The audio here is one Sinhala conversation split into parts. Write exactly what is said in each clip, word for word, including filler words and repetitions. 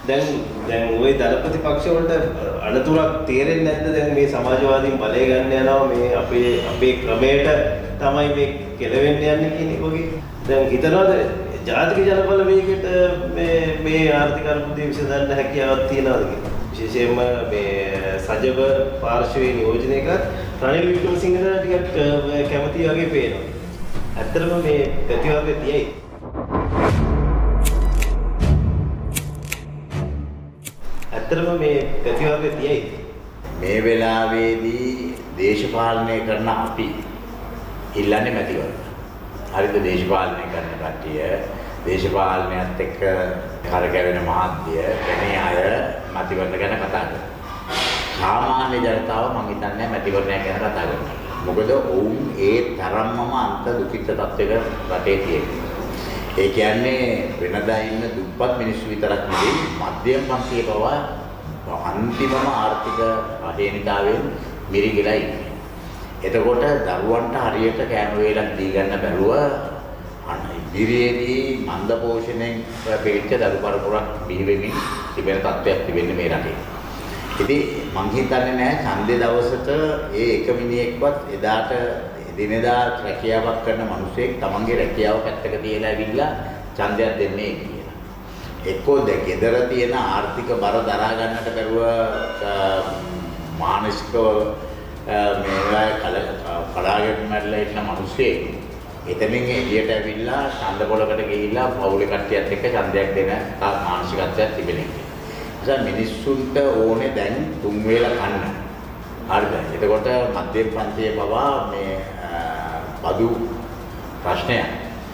දැන් දැන් ওই දලපති පක්ෂ වලට අනතුරක් තේරෙන්නේ නැද්ද? දැන් මේ සමාජවාදීන් බලය ගන්න යනවා මේ අපේ අපේ ක්‍රමයට තමයි මේ කෙලවෙන්න යන්නේ කියන එක වගේ. දැන් හිතනවාද ජාතික ජනබල වේගයට මේ මේ ආර්ථික අර්බුදය විසඳන්න හැකියාවක් තියනවාද කියලා? විශේෂයෙන්ම මේ සජව පාර්ශවයේ නියෝජනය කරත් රනිල් වික්‍රමසිංහට ටිකක් කැමති වගේ පේනවා. ඇත්තටම මේ ප්‍රතිවාදය තියෙයි. ඇත්තටම මේ ප්‍රතිවාදය තියෙයි. මේ වෙලාවේදී දේශපාලනය කරන අපි ඉල්ලන්නේ මැතිවරණ. හරිද? දේශපාලනය කරන කට්ටිය දේශපාලනයත් එක්ක කරකැවෙන මාධ්‍ය වෙනේ අය මැතිවරණ ගැන කතා කරනවා. සාමාන්‍ය ජනතාව මම හිතන්නේ මැතිවරණය ගැන කතා කරනවා. මොකද ඔවුන් ඒ තරම්මම අන්ත දුකිත තත්ත්වයක රටේ තියෙනවා. ඒ කියන්නේ වෙනදා ඉන්න දුප්පත් මිනිස්සු විතරක් නෙවෙයි මධ්‍යම පන්තියේ පවා අන්තිමම ආර්ථික අධේනිතාවෙන් මිරිගිලා ඉන්නේ. එතකොට දරුවන්ට හරියට කෑම වේලක් දී ගන්න බැරුව ඉදිරියේදී මන්ද පෝෂණයෙන් පිළිච්ච දරු පරපුරක් බිහි වෙමින් තිබෙන තත්ත්වයක් තිබෙන්නේ මේ රටේ. ඉතින් මං හිතන්නේ නැහැ ඡන්දේ දවසට ඒ එක මිනිහෙක්වත් එදාට දිනදා රැකියාවක් කරන මිනිසෙක් තමන්ගේ රැකියාව පැත්තක තියලා ඇවිල්ලා ඡන්දයක් දෙන්නේ කියලා. එක්කෝ දෙකේදර තියෙන ආර්ථික බර දරා ගන්නට බැරුව මානසිකව මේවා කල කලාගෙන මැරලා ඉන්න මිනිස්සෙක් එතනින් එළියට ඇවිල්ලා ඡන්ද පොලකට ගිහිල්ලා පවුලේ කට්ටියත් එක්ක ඡන්දයක් දෙන මානසිකත්වයක් තිබෙනවා. ඒ මිනිස්සුන්ට ඕනේ දැන් තුන් වේල කන්න. හරිද? එතකොට මධ්‍යම පන්තියේ පවා මේ බදු ප්‍රශ්නයක්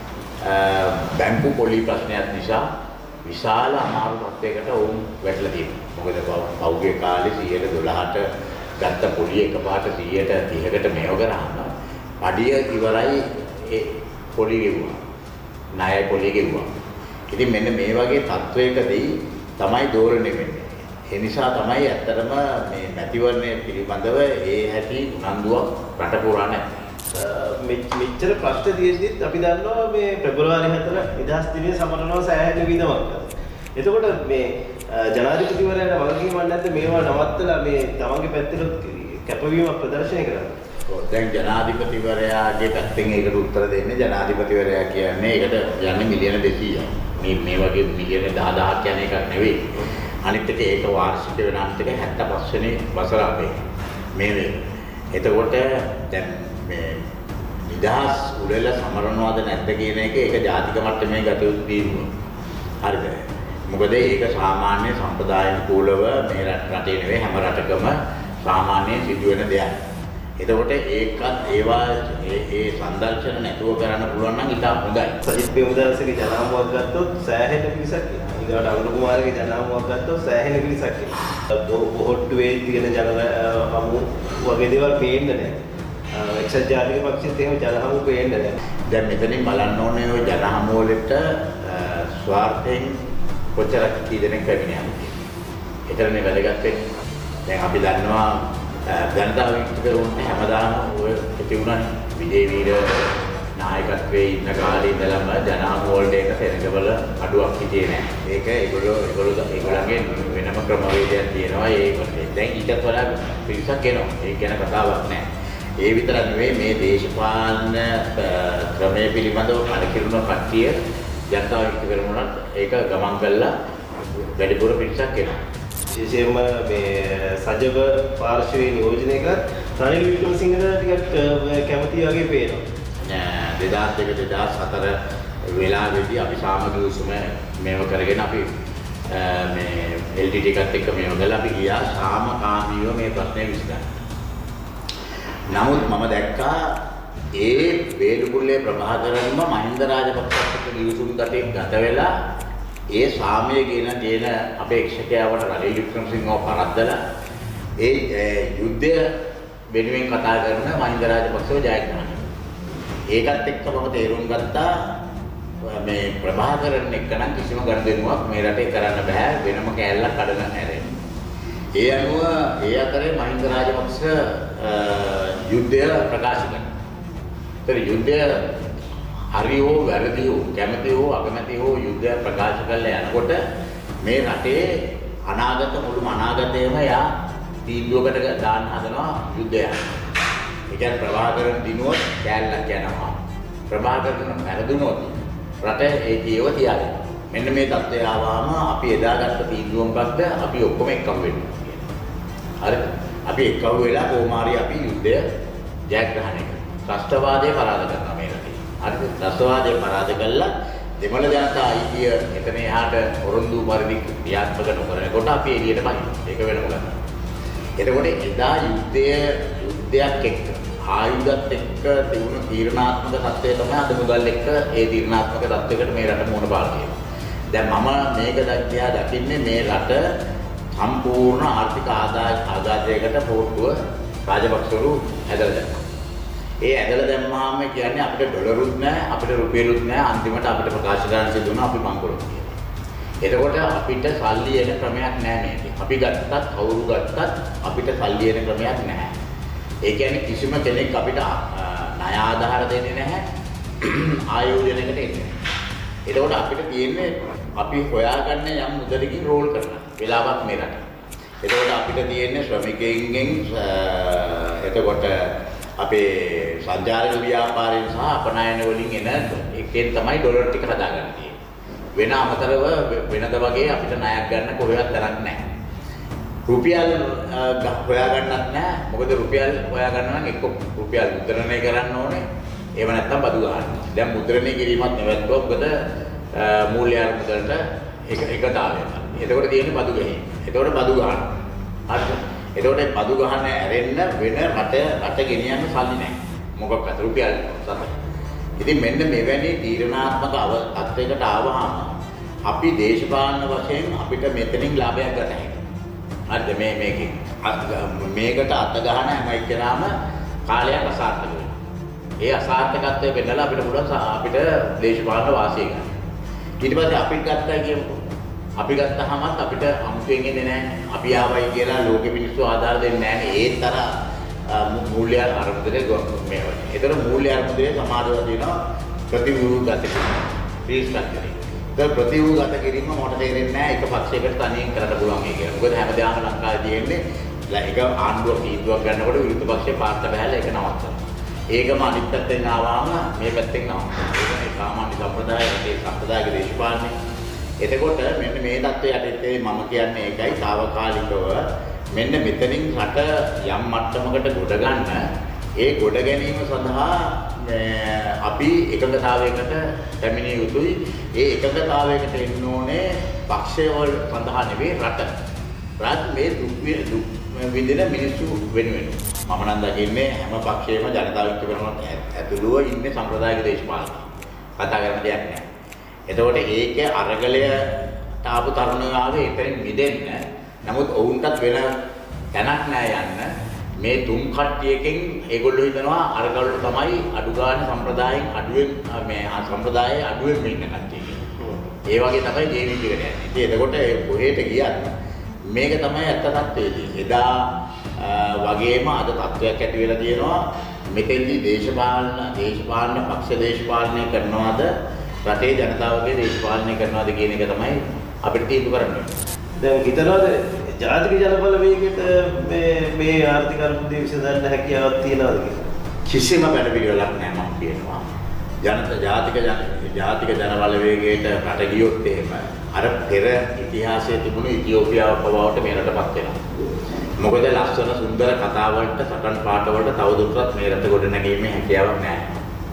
බැංකු පොලි ප්‍රශ්නයක් නිසා විශාල අමාරු තත්යකට වුන් වැටලා තියෙනවා. මොකද පෞද්ගලික කාලේ සියයට දොළහට ගත්ත පොලි එකපාරට සියයට තිහකට මේව කරාම පඩිය ඉවරයි ඒ පොලි ගෙවුවා. ණය පොලි ගෙවුවා. ඉතින් මෙන්න මේ වගේ තත්වයකදී තමයි දෝරණය වෙන්නේ. ඒ නිසා තමයි ඇත්තටම මේ මැතිවරණය පිළිබඳව ඒ හැටි උනන්දුවක් රට පුරා නැහැ. මෙච්චර ප්‍රශ්න තියෙද්දිත් අපි දන්නවා මේ පෙබරවාරි හතර නිදහස් දිනයේ සමරනවා සෑහෙන විදමක්. එතකොට මේ ජනාධිපතිවරයාට වගකීමක් නැද්ද මේවා නවත්තලා මේ තමන්ගේ පැත්තට කැපවීමක් ප්‍රදර්ශනය කරන්න? දැන් ජනාධිපතිවරයාගේ පැත්තෙන් ඒකට උත්තර දෙන්නේ ජනාධිපතිවරයා කියන්නේ ඒකට යන්නේ මිලියන දෙසීයක්. මේ මේ වගේ මිලියන දහදහක් යන එකක් නෙවෙයි. අනිත් එක ඒක වාර්ෂික වෙන අනිත් එක හැත්තෑ පහ වෙනි වසර අපේ මේ වේ. එතකොට දැන් මේ නිදහස් උළෙල සමරනවාද නැද්ද කියන එක ඒක ජාතික මට්ටමේ ගත යුතු තීන්දුවක්. හරිද? මොකද ඒක සාමාන්‍ය සම්ප්‍රදායික කූලව මේ රටේ නෙවෙයි හැම රටකම සාමාන්‍යයෙන් සිදුවෙන දෙයක්. එතකොට ඒකත් ඒවා ඒ ඒ සංදර්ශන නැතුව කරන්න පුළුවන් නම් ඉතාම හොඳයි. සජිත් ප්‍රේමදාසගේ ජනහමුවක් ගත්තොත් සෑහෙන පිරිසක් ඊගාට අනුර කුමාරගේ ජනහමුවක් ගත්තොත් සෑහෙන පිරිසක් බොහොට්ටුවේ තියෙන ජනහමු වගේ දේවල් පේන්නේ නැහැ. එක්සත් ජාතික පක්ෂෙත් එහෙම ජනහමු පේන්නේ නැහැ. දැන් මෙතනින් බලන්න ඕනේ ওই ජනහමු වලට ස්වාර්ථයෙන් කොච්චරක් කී දෙනෙක් පැමිණියද. ඒතරනේ වැදගත් වෙන්නේ. දැන් අපි දන්නවා ජනතාව වික්ටරුන්ට හැමදාම ඔය ඇති වුණා විජේ වීර නායකත්වයේ ඉන්න කාලේ ඉඳලම ජනහමු වලට එක සෙනගවල අඩුවක් හිටියේ නැහැ. ඒක ඒගොල්ලෝ ඒගොල්ලෝ ඒගොල්ලන්ගේ වෙනම ක්‍රමවේදයක් තියෙනවා. ඒක දැන් ඊටත් වඩා පිරිසක් එනවා. ඒක ගැන කතාවක් නැහැ. ඒ විතරක් නෙවෙයි මේ දේශපාලන ක්‍රමයේ පිළිබඳව කලකිරුණ කට්ටිය ජනතාව වික්ටරුන්ට ඒක ගමන් කළා වැඩිපුර පිරිසක් එනවා. විශේෂයෙන්ම මේ සජව පාර්ශවයේ නියෝජනය කරත් රනිල් වික්‍රමසිංහට ටිකක් කැමති වගේ පේනවා. දෙදාස් දෙක දෙදාස් හතර වෙලාවේදී අපි සාමගී උසුම මේව කරගෙන අපි මේ එල් ටී ටී එකත් එක්ක මේව ගලා අපි ගියා සාමකාමීව මේ ප්‍රශ්නේ විසඳන්න. නමුත් මම දැක්කා ඒ වේලුපුල්ලේ ප්‍රභාකරන්ම මහින්ද රාජපක්ෂට ගිවිසුම් කටේ ගත වෙලා ඒ සාමය කියන දේන අපේක්ෂකයවට රනිල් වික්‍රමසිංහව පරද්දලා ඒ යුද්ධය වෙනුවෙන් කතා කරන මහින්ද රාජපක්ෂව ජයග්‍රහණය. ඒකත් එක්ක මම තේරුම් ගත්තා මේ ප්‍රභාකරන් එක්ක නම් කිසිම ගනුදෙනුවක් මේ රටේ කරන්න බෑ වෙනම කෑල්ලක් කඩන හැරෙන්න. ඒ අනුව ඒ අතරේ මහින්ද රාජපක්ෂ යුද්ධය ප්‍රකාශ කළා. ඒතර යුද්ධය හරි හෝ වැරදි හෝ කැමති හෝ අකමැති හෝ යුද්ධය ප්‍රකාශ කළා යනකොට මේ රටේ අනාගත මුළු අනාගතයම යා තීන්දුවකට දාන්න හදනවා යුද්ධයක්. ඒ කියන්නේ ප්‍රභාකරන් දිනුවොත් කෑල්ලක් යනවා. ප්‍රභාකරන් පෙරදුනොත් රට ඒ ජීව තියාගෙන. මෙන්න මේ தත්ත්වය ආවම අපි එදාගත්ත තීන්දුව මොකක්ද? අපි ඔක්කොම එක්කම වෙනවා කියන්නේ. හරිද? අපි එක්කව වෙලා කොමාරි අපි යුද්ධය ජයග්‍රහණය කරනවා. ත්‍රස්තවාදයේ පරාද කරනවා මේ රටේ. හරිද? ත්‍රස්තවාදයේ පරාද කළා දෙමළ ජනතා අයිතිය එතන එහාට ඔරොන්දු පරිදි ක්‍රියාත්මක නොකරනකොට අපි එළියට බහිනවා. ඒක වෙනම ගන්න. එතකොට එදා යුද්ධය යුද්ධයක් එක්ක ආයුධත් එක්ක තිබුණු තීරණාත්මක තත්ත්වය තමයි අද මුදල් එක්ක ඒ තීරණාත්මක තත්ත්වයකට මේ රට මුහුණ පාලා තියෙනවා. දැන් මම මේක දැක්කියා දකින්නේ මේ රට සම්පූර්ණ ආර්ථික ආදාය ආදායයකට පොට්ටුව රාජපක්ෂවරු ඇදලා දැම්මා. ඒ ඇදලා දැම්මාම කියන්නේ අපිට ඩොලරුත් නැහැ අපිට රුපියලුත් නැහැ අන්තිමට අපිට ප්‍රකාශ කරන්න සිදු වුණා අපි බංකොලොත් කියලා. එතකොට අපිට සල්ලි එන ක්‍රමයක් නැහැ මේකේ. අපි ගත්තත් කවුරු ගත්තත් අපිට සල්ලි එන ක්‍රමයක් නැහැ. ඒ කියන්නේ කිසිම කෙනෙක් අපිට ණය ආධාර දෙන්නේ නැහැ ආයෝජනයකට එන්නේ. එතකොට අපිට තියෙන්නේ අපි හොයාගන්න යම් මුදලකින් රෝල් කරන වෙලාවක් මේ රට. එතකොට අපිට තියෙන්නේ ශ්‍රමිකයින්ගෙන් එතකොට අපේ සංචාරක ව්‍යාපාරයෙන් සහ අපනයන වලින් එන එකෙන් තමයි ඩොලර් ටික හදාගන්න තියෙන්නේ. වෙන අමතරව වෙනද වගේ අපිට ණයක් ගන්න කොහෙවත් තරක් නැහැ. රුපියල් හොයාගන්නත් නැහැ. මොකද රුපියල් හොයාගන්න නම් එක්ක රුපියල් මුද්‍රණය කරන්න ඕනේ. එහෙම නැත්නම් බදු ගන්න. දැන් මුද්‍රණය කිරීමත් නැවැත්තුවා. මොකද මූල්‍ය අර්බුදයට එක එකතාවය. එතකොට තියෙන්නේ බදු ගහේ. එතකොට බදු ගන්න. හරිද? එතකොට බදු ගහන්න ඇරෙන්න වෙන රට රට ගෙනියන්න සල්ලි නැහැ. මොකක්ද රුපියල් තමයි. ඉතින් මෙන්න මෙවැනි තීරණාත්මක තත්ත්වයකට ආවහම අපි දේශපාලන වශයෙන් අපිට මෙතනින් ලාභයක් ගන්න හැකියි. හරිද? මේ මේකේ මේකට අත ගන්න හැම එක්කෙනාම කාලයක් අසාර්ථක වෙනවා. ඒ අසාර්ථකත්වය වෙන්නලා අපිට පුළුවන් අපිට දේශපාලන වාසිය ගන්න. ඊට පස්සේ අපිට ගත්තා කියමුකෝ. අපි ගත්තාම අපිට අමුතුවෙන් එන්නේ නැහැ. අපි ආවයි කියලා ලෝකෙ මිනිස්සු ආධාර දෙන්නේ නැහැ. ඒ තරම් මූල්‍ය අර්බුදේ මේ වගේ. ඒතර මූල්‍ය අර්බුදේ සමාදව තියෙනවා ප්‍රතිව්‍යුහගත කිරීම. රීස්ට්‍රක්චරින්. ඒක ප්‍රතිව්‍යුහගත කිරීම මොකට තේරෙන්නේ නැහැ. එක පක්ෂයකට තනියෙන් කරන්න පුළුවන් ඒක. මොකද හැමදාම ලංකාවේ තියෙන්නේ ඒක ආණ්ඩුව තීන්දුවක් ගන්නකොට විරුද්ධ පක්ෂේ පාර්ත බහැලා ඒක නවත්තනවා. ඒකම අනිත් පැත්තෙන් ආවම මේ පැත්තෙන් නවත්තනවා. ඒක සාමාන්‍ය සම්ප්‍රදාය ඒ සම්ප්‍රදායක දේශපාලනය. එතකොට මෙන්න මේ தත්ත්වය යටතේ මම කියන්නේ ඒකයි తాවකාලිකව මෙන්න මෙතනින් රට යම් මට්ටමකට ගොඩ ගන්න ඒ ගොඩ ගැනීම සඳහා අපි එකඟතාවයකට පැමිණිය යුතුයි. ඒ එකඟතාවයකට එන්න ඕනේ පක්ෂය වල සඳහා නෙවෙයි රට. රට මේ දුක් විඳින මිනිස්සු වෙනුවෙන්. මම නම් දකින්නේ හැම පක්ෂයේම ජනතාව එක්ක වෙනවත් ඇතුළුව ඉන්නේ සම්ප්‍රදායික දේශපාලන. කතා කරන්න දෙයක් නැහැ. එතකොට ඒකේ අරගලයට ආපු තරුණයෝ ආවේ එතනින් මිදෙන්න. නමුත් ඔවුන්ටත් වෙන තැනක් නෑ යන්න. මේ තුන් කට්ටියකින් ඒගොල්ලෝ හිතනවා අරගලවල තමයි අඩු ගන්න සම්ප්‍රදායෙන් අඩුවෙන් මේ සම්ප්‍රදායේ අඩුවෙන් ඉන්න කට්ටිය. ඒ වගේ තමයි ජීවිතය යන්නේ. ඉතින් එතකොට කොහෙට ගියත් මේක තමයි ඇත්ත තත්ත්වයේදී. එදා වගේම අද තත්ත්වයක් ඇති වෙලා තියෙනවා. මෙතෙන්දී දේශපාලන දේශපාලන පක්ෂ දේශපාලනය කරනවාද රටේ ජනතාවගේ දේශපාලනය කරනවාද කියන එක තමයි අපිට තීන්දුව කරන්න ඕනේ. දැන් හිතනවාද ජාතික ජනබල වේගයට මේ මේ ආර්ථික අර්බුදය විසඳන්න හැකියාවක් තියනවාද කියලා? කිසිම වැඩපිළිවෙලක් නැහැ මම කියනවා. ජනත ජාතික ජන ජාතික ජනබල වේගයට රට ගියොත් එහෙම අර පෙර ඉතිහාසයේ තිබුණු ඉතියෝපියාව බවට මේ රටපත් වෙනවා. මොකද ලස්සන සුන්දර කතාවලට සටන් පාට වලට තවදුරටත් මේ රට ගොඩ නැගීමේ හැකියාවක් නැහැ.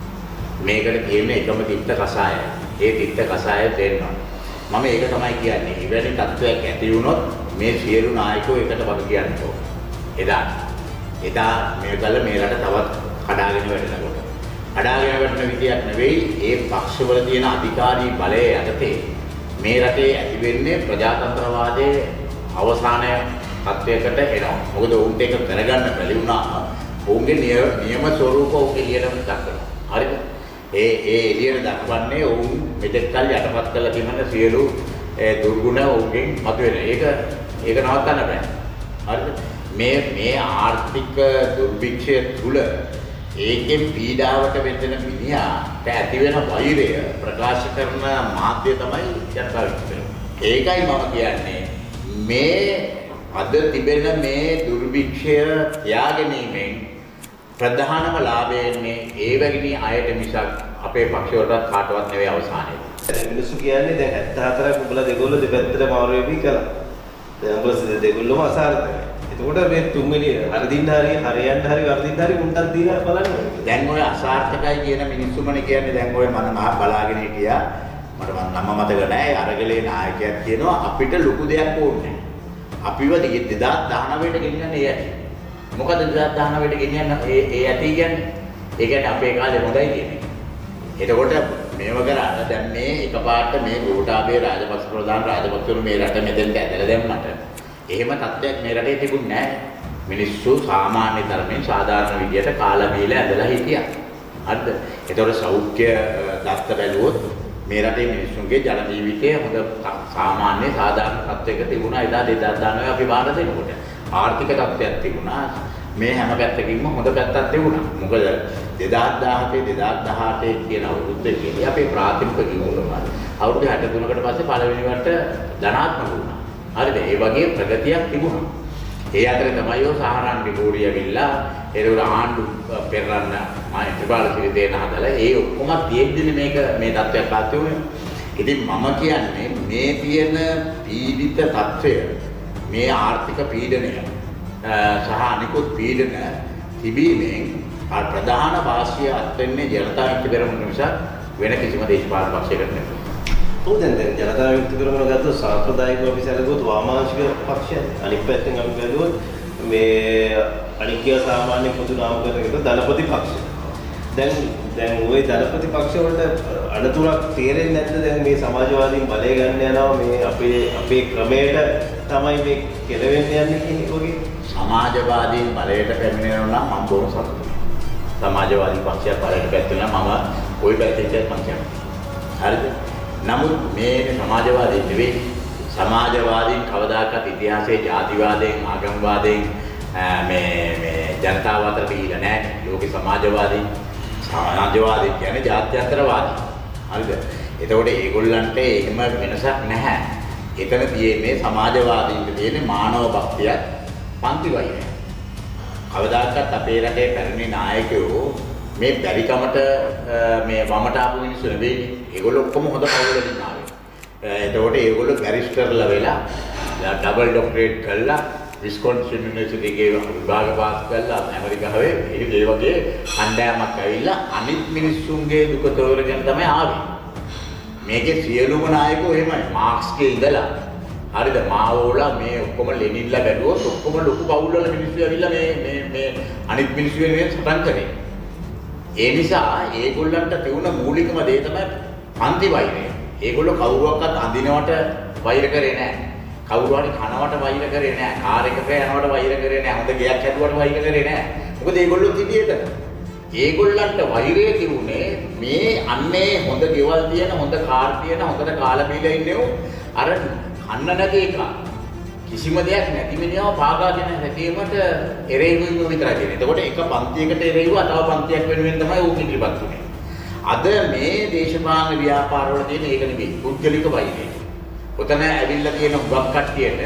මේකට කියන්නේ එකම තිත්ත කසාය. ඒ තිත්ත කසාය දෙන්නවා. මම ඒක තමයි කියන්නේ. ඉවැනි තත්ත්වයක් ඇති වුණොත් මේ සියලු නායකයෝ එකට වග කියන්න ඕන. එදා එදා මේ කල මේ රට තවත් කඩාගෙන වැටෙනකොට. කඩාගෙන වැටෙන විදියක් නෙවෙයි ඒ පක්ෂවල තියෙන අධිකාරී බලය යටතේ මේ රටේ ඇති වෙන්නේ ප්‍රජාතන්ත්‍රවාදයේ අවසානය තත්ත්වයකට එනවා. මොකද උන්ට ඒක කරගන්න බැරි වුණා. ඔවුන්ගේ නියම ස්වරූප ඔවුන් එළියට දක්වනවා. හරිද? ඒ ඒ එළියට දක්වන්නේ ඔවුන් මෙතෙක් කල් යටපත් කළ තිබෙන සියලු දුර්ගුණ ඔවුන්ගෙන් මතුවෙන. ඒක ඒක නවත්තන්න බෑ. හරිද? මේ මේ ආර්ථික දුර්භික්ෂය තුල ඒකෙන් පීඩාවට වෙන්න මිනිහාට ඇති වෙන වෛරය ප්‍රකාශ කරන මාධ්‍ය තමයි ජනතාව විශ්ලේෂණය. ඒකයි මම කියන්නේ මේ අද තිබෙන මේ දුර්භික්ෂය ත්‍යාගණීමෙන් ප්‍රධානම ලාභය එන්නේ ඒ වගේ අයට මිසක් අපේ පක්ෂවලට කාටවත් නෙවෙයි අවසානයේ. මිනිස්සු කියන්නේ දැන් හැත්තෑ හතරක් උඹලා දෙගොල්ලෝ දෙපැත්තට මාරු වෙවි කළා. දැන් උඹලා දෙගොල්ලෝම අසාර්ථකයි. එතකොට මේ තුන්වෙනි හරිදින්න හරි හරියන්න හරි වර්ධින්න හරි උන්ටත් දීලා බලන්න. දැන් ඔය අසාර්ථකයි කියන මිනිස්සුමනේ කියන්නේ දැන් ඔය මම මහ බලාගෙන හිටියා. මට නම මතක නැහැ. අරගලේ නායකයෙක් කියනවා අපිට ලොකු දෙයක් ඕනේ නැහැ. අපිව දෙදාස් දහනවයට ගෙනියන්නේ ඒ ඇති. මොකද දෙදාස් දහනවයට ගෙනියන්න ඒ ඒ ඇති කියන්නේ ඒ කියන්නේ අපේ කාලේ හොඳයි කියන්නේ. එතකොට මේව කරාට දැන් මේ එකපාරට මේ ගෝඨාභය රාජපක්ෂ ප්‍රධාන රාජපක්ෂවරු මේ රට මෙතෙන්ට ඇදලා දැම්මට එහෙම තත්ත්වයක් මේ රටේ තිබුණේ නැහැ. මිනිස්සු සාමාන්‍ය ධර්මයෙන් සාධාරණ විදියට කාලා බීලා ඇදලා හිටියා. හරිද? එතකොට සෞඛ්‍ය දත්ත බැලුවොත් මේ රටේ මිනිස්සුන්ගේ ජන ජීවිතය හොඳ සාමාන්‍ය සාධාරණ තත්ත්වයක තිබුණා එදා දෙදාස් දහනවය අපි බාර දෙනකොට. ආර්ථික තත්ත්වයක් තිබුණා. මේ හැම පැත්තකින්ම හොඳ පැත්තක් තිබුණා. මොකද දෙදාස් දහහතේ දෙදාස් දහඅටේ කියන අවුරුද්දේදී අපේ ප්‍රාථමික ජීවනවල අවුරුදු හැට තුනකට පස්සේ පළවෙනි වරට ධනාත්මක වුණා. හරිද? ඒ වගේ ප්‍රගතියක් තිබුණා. ඒ අතරේ තමයි ඔය සහරන් විකෝඩිය ඇවිල්ලා ඒවල ආණ්ඩු පෙරලන්න මෛත්‍රීපාල සිරිතේන හදලා ඒ ඔක්කොම තියෙද්දි මේක මේ තත්ත්වයක් ආත් උනේ. ඉතින් මම කියන්නේ මේ තියෙන පීඩිත තත්ත්වය මේ ආර්ථික පීඩනය සහ අනිකුත් පීඩන තිබීමෙන් ප්‍රධාන වාසිය අත්වෙන්නේ ජනතා විමුක්ති පෙරමුණ නිසා වෙන කිසිම දේශපාලන පක්ෂයකට නෙවෙයි. ඔව් දැන් දැන් ජනතා විමුක්ති පෙරමුණ ගත්තොත් සාම්ප්‍රදායිකව අපි සැලකුවොත් වාමාංශික පක්ෂයක්. අනිත් පැත්තෙන් අපි බැලුවොත් මේ අනික්‍ය සාමාන්‍ය පොදු නාමකරණයක ධනපති පක්ෂ. දැන් දැන් ওই ධනපති පක්ෂ වලට අනතුරක් තේරෙන්නේ නැද්ද දැන් මේ සමාජවාදීන් බලය ගන්න යනවා මේ අපේ අපේ ක්‍රමයට තමයි මේ කෙලවෙන්න යන්නේ කියන එකෝගේ සමාජවාදීන් බලයට පැමිණෙනවා නම් මම බොහොම සතුටුයි. සමාජවාදී පක්ෂයක් බලයට පැමිණෙනවා මම කොයි පැත්තෙන්ද මම කියන්නේ. හරිද? නමුත් මේ සමාජවාදී නෙවෙයි. සමාජවාදීන් කවදාකවත් ඉතිහාසයේ ජාතිවාදයෙන් ආගම්වාදයෙන් මේ මේ ජනතාව අතර පිළිලා නැහැ. ලෝකේ සමාජවාදී සමාජවාදී කියන්නේ ජාත්‍යන්තරවාදී. හරිද? එතකොට ඒගොල්ලන්ට එහෙම වෙනසක් නැහැ. එතන තියෙන්නේ සමාජවාදීන්ට තියෙන්නේ මානව භක්තියක් පන්ති වෛරය. කවදාකවත් අපේ රටේ පැරණි නායකයෝ මේ බැරිකමට මේ වමට ආපු මිනිස්සු නෙවෙයි. ඒගොල්ලෝ ඔක්කොම හොඳ පවුලකින් ආවේ. එතකොට ඒගොල්ලෝ බැරිස්ටර්ලා වෙලා ඩබල් ડોක්ටරේට් කරලා විස්කොන්සින් යුනිවර්සිටි එකේ විභාග පාස් කරලා ඇමරිකාවේ ඒ වගේ කණ්ඩායමක් ඇවිල්ලා අනිත් මිනිස්සුන්ගේ දුක තෝරගෙන තමයි ආවේ. මේකේ සියලුම නායකයෝ එහෙමයි. මාක්ස්ගේ ඉඳලා හරිද මාවෝලා මේ ඔක්කොම ලෙනින්ලා බැලුවොත් ඔක්කොම ලොකු පවුල් වල මිනිස්සු ඇවිල්ලා මේ මේ මේ අනිත් මිනිස්සු වෙනුවෙන් සටන් කරේ. ඒ නිසා ඒගොල්ලන්ට තියුණ මූලිකම දේ තමයි පන්ති වෛරය. ඒගොල්ලෝ කවුරුවක්වත් අඳිනවට වෛර කරේ නැහැ. කවුරු හරි කනවට වෛර කරේ නැහැ. කාර් එකක යනවට වෛර කරේ නැහැ. හොඳ ගෙයක් හැදුවට වෛර කරේ නැහැ. මොකද ඒගොල්ලෝ තිබියද? ඒගොල්ලන්ට වෛරය තිබුණේ මේ අන්නේ හොඳ ගෙවල් තියෙන හොඳ කාර් තියෙන හොඳට කාලා බීලා ඉන්නේව අර කන්න නැති එක. කිසිම දෙයක් නැති මිනිහව පාගාගෙන හැදීමට එරෙහිව විතරයි තියෙන්නේ. එතකොට එක පන්තියකට එරෙහිව තව පන්තියක් වෙනුවෙන් තමයි ඌ ඉදිරිපත් වුනේ. අද මේ දේශපාලන ව්‍යාපාරවල තියෙන ඒක නෙවෙයි පුද්ගලික වෛරය. ඔතන ඇවිල්ලා තියෙන හුඟක් කට්ටියට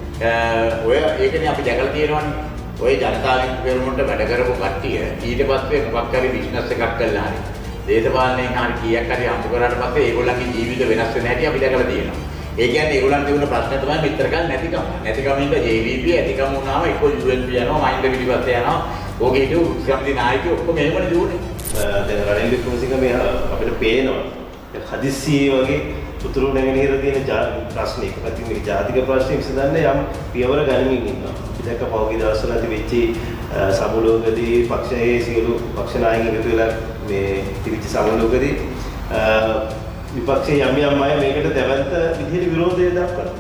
ඔය ඒකනේ අපි දැකලා තියෙනවනේ. ඔය ජනතා විමුක්ති පෙරමුණට වැඩ කරපු කට්ටිය ඊට පස්සේ මොකක් හරි බිස්නස් එකක් කළා හරි. දේශපාලනයෙන් හරි කීයක් හරි අම්පු කරාට පස්සේ ඒගොල්ලන්ගේ ජීවිත වෙනස් වෙන හැටි අපි දැකලා තියෙනවා. ඒ කියන්නේ ඒගොල්ලන් තිබුණ ප්‍රශ්නේ තමයි මිත්‍රකම් නැතිකම. නැතිකම ඉන්න ජේ වී පී ඇතිකම වුණාම එක්ක යූ එන් පී යනවා මහින්ද පිටිපස්ස යනවා. ඕකේ හිටු සම්දි නායකයෝ ඔක්කොම එහෙමනේ දුවන්නේ. දැන් රනිල් වික්‍රමසිංහ මේ අපිට පේනවා. හදිස්සියේ වගේ උතුරු නැගෙනහිර තියෙන ප්‍රශ්නේ ඉතින් මේ ජාතික ප්‍රශ්නේ විසඳන්න යම් පියවර ගනිමින් ඉන්නවා. අපි දැක්ක පහුගිය දවස්වලදී වෙච්ච සමුලෝකදී පක්ෂයේ සියලු පක්ෂ නායකයන් එකතු වෙලා මේ තිරිච්ච සමුලෝකදී විපක්ෂයේ යම් යම් අය මේකට දැවැන්ත විදිහට විරෝධය දක්වනවා.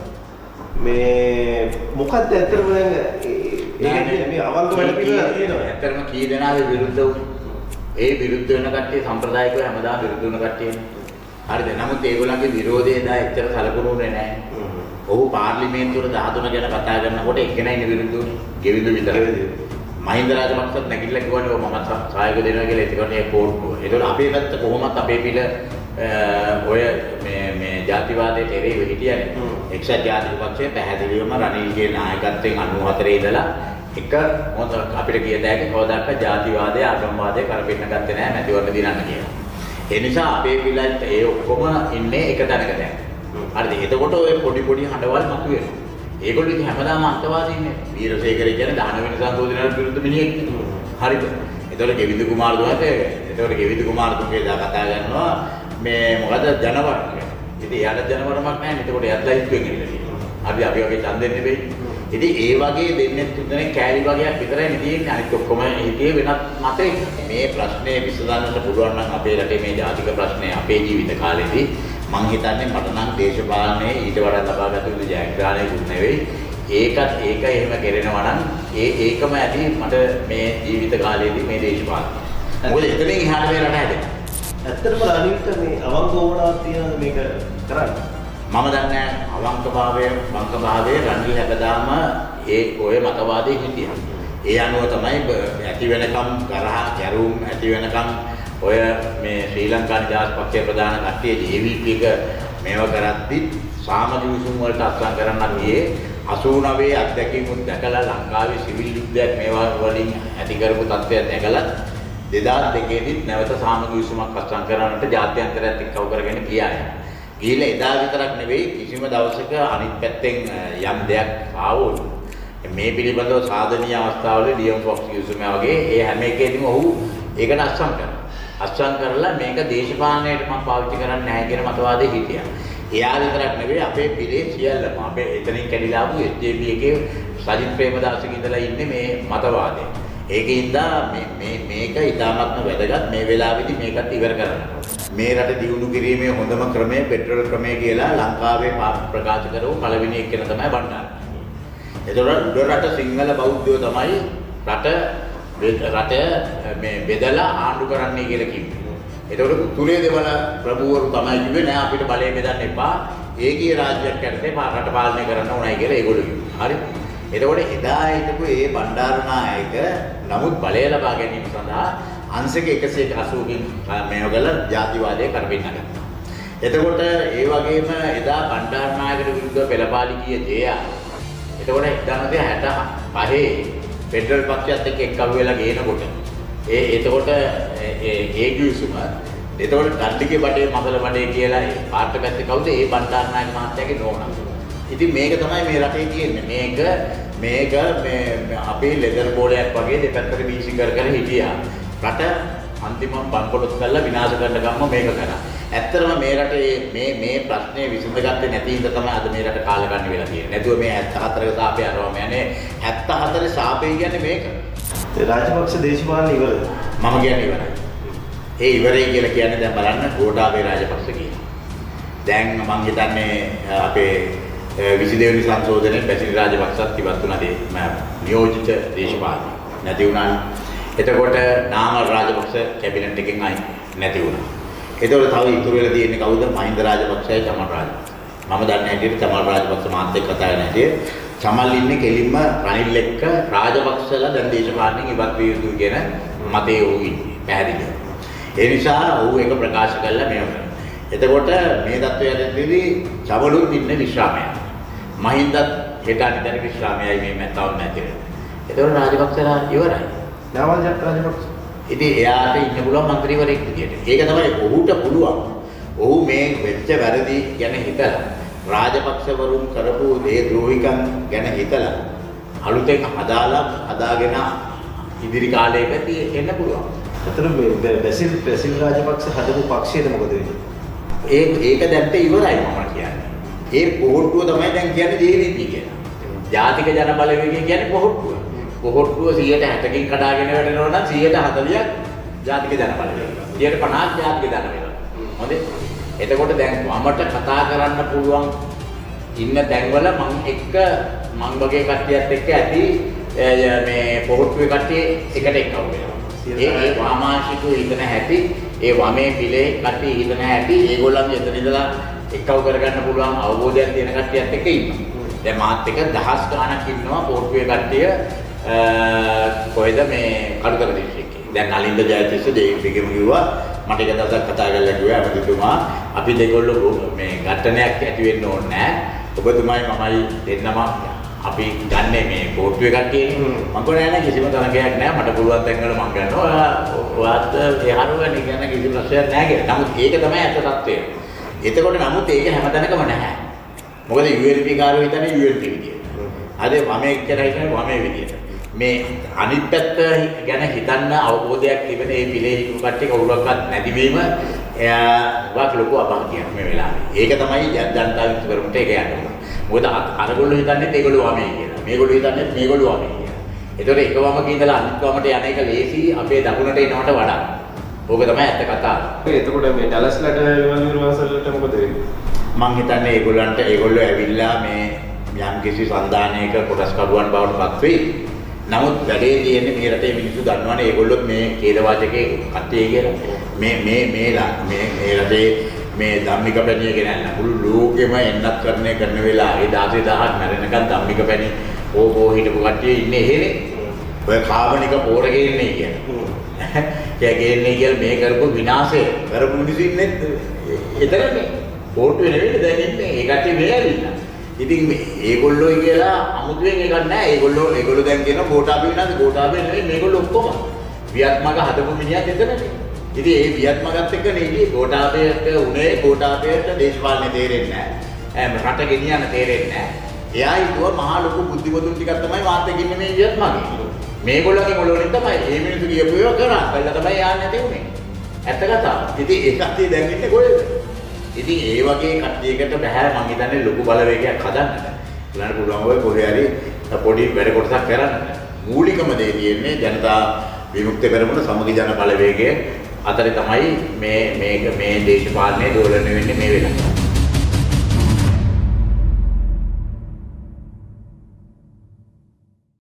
මේ මොකක්ද ඇත්තටම දැන් ඒක මේ අවංක වැඩ පිළිවෙලක් තියෙනවා. ඇත්තටම කී දෙනාගේ විරුද්ධ වුනේ? ඒ විරුද්ධ වෙන කට්ටිය සම්ප්‍රදායිකව හැමදාම විරුද්ධ වෙන කට්ටියනේ. හරිද? නමුත් ඒගොල්ලන්ගේ විරෝධය දා එච්චර සලකුණුනේ නැහැ. ඔහු පාර්ලිමේන්තුවේ දහතුන ගැන කතා කරනකොට එක්කෙනා ඉන්නේ විරුද්ධ වුනේ. ගෙවිඳු විතරයි. මහින්ද රාජපක්ෂත් නැගිටලා කිව්වනේ මම සහායක දෙනවා කියලා. ඒකෝනේ ඒ කෝට්ටුව. ඒතකොට අපේ පැත්ත කොහොමත් අපේ පිළ ඔය මේ මේ ජාතිවාදයට එරෙහිව හිටියනේ. එක්සත් ජාතික පක්ෂය පැහැදිලිවම රනිල්ගේ නායකත්වයෙන් අනූහතරේ ඉඳලා එක මොකද අපිට කියත හැකි කවදාවත් ජාතිවාදය ආගම්වාදය කරපින්න ගත්තේ නැහැ මැතිවරණ දිනන්න කියලා. ඒ නිසා අපේ පිළිත් ඒ ඔක්කොම ඉන්නේ එක තැනක දැන්. හරිද? එතකොට ඔය පොඩි පොඩි හඬවල් මතුවෙනවා. ඒගොල්ලෝ ඉතින් හැමදාම අන්තවාදී ඉන්නේ. වීරසේකර කියන්නේ දාන වෙන සංශෝධනයට විරුද්ධ මිනිහෙක්. හරිද? එතකොට ගෙවිඳු කුමාරතුමාට එතකොට ගෙවිඳු කුමාරතුමාගේ දා කතා කරනවා මේ මොකද ජනවරම. ඉතින් එයාට ජනවරමක් නැහැ. එතකොට එයාත් ලයිස්ට්ුවෙන් ඉන්නවා. අපි අපි වගේ ඡන්දෙන් නෙවෙයි. ඉතින් ඒ වගේ දෙන්නේ තුන්දෙනෙක් කෑලි වගේක් විතරයි නෙදී අනිත් ඔක්කොම හිතේ වෙනත් මතයක. මේ ප්‍රශ්නේ විසඳන්නට පුළුවන් නම් අපේ රටේ මේ ජාතික ප්‍රශ්නේ අපේ ජීවිත කාලෙදී මං හිතන්නේ මට නම් දේශපාලනයේ ඊට වඩා ලබාගත යුතු ජයග්‍රහණයකුත් නෙවෙයි. ඒකත් ඒක එහෙම කෙරෙනවා නම් ඒ ඒකම ඇති මට මේ ජීවිත කාලයේදී මේ දේශපාලනය. මොකද එතනින් එහාට මේ රට හැදෙනවා. ඇත්තටම රනිල්ට මේ අවංක වුණා තියෙන මේක කරන්නේ. මම දන්නේ අවංකභාවය වංකභාවය රනිල් හැබදාම ඒ ඔය මතවාදයේ හිටියා. ඒ අනුව තමයි ඇති වෙනකම් කරහ කැරුම් ඇති වෙනකම් ඔය මේ ශ්‍රී ලංකා නිදහස් පක්ෂයේ ප්‍රධාන කට්ටිය ජේ වී පී එක මේව කරද්දි සාමාජික විසුම් වලට අත්සන් කරන්න ගියේ අසූ නවයේ අත්දැකීමුත් දැකලා ලංකාවේ සිවිල් යුද්ධයක් මේවා වලින් ඇති කරපු තත්ත්වයක් දැකලා දෙදාස් දෙකේදීත් නැවත සාමාජික විසුමක් අත්සන් කරන්නට ජාත්‍යන්තරයත් එක්කව කරගෙන ගියා. ගිහලා එදා විතරක් නෙවෙයි කිසිම දවසක අනිත් පැත්තෙන් යම් දෙයක් ආවොත් මේ පිළිබඳව සාධනීය අවස්ථාවල ඩීඑම් ෆොක්ස් යුසුම වගේ ඒ හැම එකේදීම ඔහු ඒකට අත්සන් කරනවා. අත්සන් කරලා මේක දේශපාලනයට මම පාවිච්චි කරන්නේ නැහැ කියන මතවාදයේ හිටියා. එයා විතරක් නෙවෙයි අපේ පිළේ සියල්ලම අපේ එතනින් කැඩිලා ආපු එස් ජේ පී එකේ සජිත් ප්‍රේමදාසගේ ඉඳලා ඉන්නේ මේ මතවාදය. ඒකින්ද මේ මේ මේක ඉතාමත්ම වැදගත් මේ වෙලාවේදී මේකත් ඉවර කරන්න. මේ රට දියුණු කිරීමේ හොඳම ක්‍රමය පෙට්‍රල් ක්‍රමය කියලා ලංකාවේ ප්‍රකාශ කරපු පළවෙනි එක්කෙනා තමයි බණ්ඩාර. ඒතකොට උඩ රට සිංහල බෞද්ධයෝ තමයි රට රට මේ බෙදලා ආණ්ඩු කරන්නයි කියලා කිව්වේ. ඒතකොට උතුරේ දෙවල ප්‍රභූවරු තමයි කිව්වේ නෑ අපිට බලය බෙදන්න එපා. ඒකීය රාජ්‍යයක් යටතේ රට පාලනය කරන්න ඕනයි කියලා ඒගොල්ලෝ කිව්වා. හරි. එතකොට එදා හිටපු ඒ බණ්ඩාරනායක නමුත් බලය ලබා ගැනීම සඳහා අංශක එකසිය අසූකින් මේව කළා ජාතිවාදය කරපින්න ගත්තා. එතකොට ඒ වගේම එදා බණ්ඩාරනායකට විරුද්ධව පෙළපාලි ගිය ජේ.ආර්. එතකොට එක්දාස් නවසිය හැට පහේ ෆෙඩරල් පක්ෂයත් එක්ක එක්කව වෙලා ගේනකොට ඒ එතකොට ඒ ඒ කිවිසුම එතකොට ගන්ටිගේ බඩේ මසල බඩේ කියලා පාර්ට පැත්තේ කවුද ඒ බණ්ඩාරනායක මහත්තයාගේ නෝනා. ඉතින් මේක තමයි මේ රටේ තියෙන්නේ. මේක මේක මේ අපේ ලෙදර් බෝලයක් වගේ දෙපැත්තට වීසි කර කර හිටියා. රට අන්තිමම බංකොලොත් කරලා විනාශ කරන්න ගම්ම මේක කරා. ඇත්තටම මේ රටේ මේ මේ ප්‍රශ්නේ විසඳගත්තේ නැති හින්දා තමයි අද මේ රට කාලකන්ණි වෙලා තියෙන්නේ. නැතුව මේ හැත්තෑ හතරක සාපේ අරවම යන්නේ හැත්තෑ හතරේ සාපේ කියන්නේ මේක. ඒ රාජපක්ෂ දේශපාලන ඉවරද? මම කියන්නේ ඉවරයි. ඒ ඉවරයි කියලා කියන්නේ දැන් බලන්න ගෝඨාභය රාජපක්ෂ කියනවා. දැන් මම හිතන්නේ අපේ විසි දෙවෙනි සංශෝධනයේ බැසිල් රාජපක්ෂත් ඉවත් වුණා නියෝජිත දේශපාලනය. නැති වුණා. එතකොට නාමල් රාජපක්ෂ කැබිනට් එකෙන් අයින් නැති වුණා. එතකොට තව ඉතුරු වෙලා තියෙන්නේ කවුද? මහින්ද රාජපක්ෂයි චමල් රාජපක්ෂ. මම දන්නේ හැටියට චමල් රාජපක්ෂ මාත් එක්ක කතා කරන හැටියට චමල් ඉන්නේ කෙලින්ම රනිල් එක්ක රාජපක්ෂලා දැන් දේශපාලනයෙන් ඉවත් විය යුතුයි කියන මතයේ ඌ ඉන්නේ. පැහැදිලිද? ඒ නිසා ඌ ඒක ප්‍රකාශ කළා මේව. එතකොට මේ தත්වයටදී චමලුත් ඉන්නේ විශ්‍රාමයක්. මහින්දත් හෙට අනිදාන විශ්‍රාමයයි මේ මැත්තවම නැතිරෙන්නේ. එතකොට රාජපක්ෂලා ඉවරයි. නාමල් රාජපක්ෂ. ඉතින් එයාට ඉන්න පුළුවන් മന്ത്രിවරයෙක් විදියට. ඒක තමයි ඔහුට පුළුවන්. ඔහු මේ වෙච්ච වැරදි ගැන හිතලා රාජපක්ෂවරුන් කරපු දේ ද්‍රෝහිකම් ගැන හිතලා අලුතෙන් හදාලා හදාගෙන ඉදිරි කාලයකදී එන්න පුළුවන්. අතන මේ බැසිල් බැසිල් රාජපක්ෂ හදපු පක්ෂයද මොකද වෙන්නේ? ඒ ඒක දැක්ක ඉවරයි මම කියන්නේ. ඒ පොහොට්ටුව තමයි දැන් කියන්නේ ජේ වී පී කියලා. ජාතික ජන බලවේගය කියන්නේ පොහොට්ටුව. පොහොට්ටුව සියයට හැටකින් කඩාගෙන වැටෙනවා නම් සියයට හතළියක් ජාතික ජන බලවේගය. සියයට පනහක් ජාතික ජන වෙනවා. හොඳේ. එතකොට දැන් වමට කතා කරන්න පුළුවන් ඉන්න තැන්වල මම එක්ක මං වගේ කට්ටියත් එක්ක ඇති මේ පොහොට්ටුවේ කට්ටිය එකට එක්කව වෙනවා. ඒ ඒ වාමාංශිකව හිතන හැටි ඒ වමේ පිළේ කට්ටිය හිතන හැටි ඒගොල්ලන් එතන ඉඳලා එක්කව කරගන්න පුළුවන් අවබෝධයක් තියෙන කට්ටියත් එක්ක ඉන්නවා. දැන් මාත් එක්ක දහස් ගාණක් ඉන්නවා පොහොට්ටුවේ කට්ටිය කොහෙද මේ කඩුතර දිස්ත්‍රික්කේ. දැන් නලින්ද ජයතිස්ස දෙවිගම කිව්වා මට එක දවසක් කතා කරලා කිව්වා අපිටුමා අපි දෙකොල්ලෝ මේ ඝට්ටනයක් ඇති වෙන්න ඕනේ නැහැ. ඔබතුමායි මමයි දෙන්නම අපි ගන්නේ මේ කෝට්ටුවේ කට්ටියනේ. මම කියන්නේ නෑ කිසිම තරගයක් නෑ මට පුළුවන් තැන් වල මම ගන්නවා. ඔයාත් ඒ හරුවනේ කියන කිසි ප්‍රශ්නයක් නෑ කියලා. නමුත් ඒක තමයි ඇත්ත තත්ත්වය. එතකොට නමුත් ඒක හැමතැනකම නැහැ. මොකද යූ එල් පී කාරෝ හිතන්නේ යූ එල් පී විදියට. අද වමේ කියලා හිතන්නේ වමේ විදියට. මේ අනිත් පැත්ත ගැන හිතන්න අවබෝධයක් තිබෙන මේ පිළේ හිටු කට්ටිය කවුරක්වත් නැතිවීම එයා වාක් ලොකු අභාග්‍යයක් මේ වෙලාවේ. ඒක තමයි ජනතා විමුක්ති පෙරමුණට ඒක යන්නේ. මොකද අරගොල්ලෝ හිතන්නේ ඒගොල්ලෝ වමේ කියලා. මේගොල්ලෝ හිතන්නේ මේගොල්ලෝ වමේ කියලා. ඒතකොට එක වමක ඉඳලා අනිත් වමට යන එක ලේසි අපේ දකුණට එනවට වඩා. ඕක තමයි ඇත්ත කතාව. එතකොට මේ ඩලස්ලට නිර්වාසලට මොකද වෙන්නේ? මං හිතන්නේ ඒගොල්ලන්ට ඒගොල්ලෝ ඇවිල්ලා මේ යම් කිසි සන්දානයක කොටස් කඩුවන් බවට පත් වෙයි. නමුත් වැඩේ තියෙන්නේ මේ රටේ මිනිස්සු දන්නවනේ ඒගොල්ලොත් මේ කේදවාචකේ කට්ටිය කියලා. මේ මේ මේ මේ මේ රටේ මේ ධම්මික පැණිය ගෙනල්ලා මුළු ලෝකෙම එන්නත් කරන්නේ කරන වෙලාවේ දාසේ දහහක් මැරෙනකන් ධම්මික පැණි ඕකෝ හිටපු කට්ටිය ඉන්නේ එහෙනේ. ඔය කාබනික පෝර ගේන්නේ කියන්නේ. ඒ ගේන්නේ කියලා මේ කරපු විනාශය කරපු මිනිස්සු ඉන්නේ එතරම්නේ. පොට්ටුවේ නෙවෙයි දැන් ඉන්නේ. ඒ කට්ටිය මේ ඇවිල්ලා. ඉතින් මේ ඒගොල්ලෝ කියලා අමුතුවෙන් එකක් නැහැ. ඒගොල්ලෝ ඒගොල්ලෝ දැන් කියන ගෝඨාභය විනාශ ගෝඨාභය නෙවෙයි මේගොල්ලෝ ඔක්කොම. වියත්මග හදපු මිනිහා දෙතනනේ. ඉතින් ඒ වියත්මගත් එක්ක නෙදී ගෝඨාභයට උනේ ගෝඨාභයට දේශපාලනේ තේරෙන්නේ නැහැ. රට ගෙනියන්න තේරෙන්නේ නැහැ. එයා හිතුවා මහා ලොකු බුද්ධිමතුන් ටිකක් තමයි මාත් එක්ක ඉන්නේ මේ වියත්මගේ. මේගොල්ලෝගේ මොළවලින් තමයි මේ මිනිස්සු කියපු ඒවා කරා. කළා තමයි යන්නේ නැති උනේ. ඇත්ත කතාව. ඉතින් ඒ කට්ටිය දැන් ඉන්නේ කොහෙද? ඉතින් ඒ වගේ කට්ටියකට බෑ මං හිතන්නේ ලොකු බලවේගයක් හදන්නට. උලන්න පුළුවන් ඔය කොහේ හරි පොඩි වැඩ කොටසක් කරන්න. මූලිකම දේ තියෙන්නේ ජනතා විමුක්ති පෙරමුණ සමගි ජන බලවේගය අතරේ තමයි මේ මේක මේ දේශපාලනයේ දෝලණය වෙන්නේ මේ වෙලාවේ.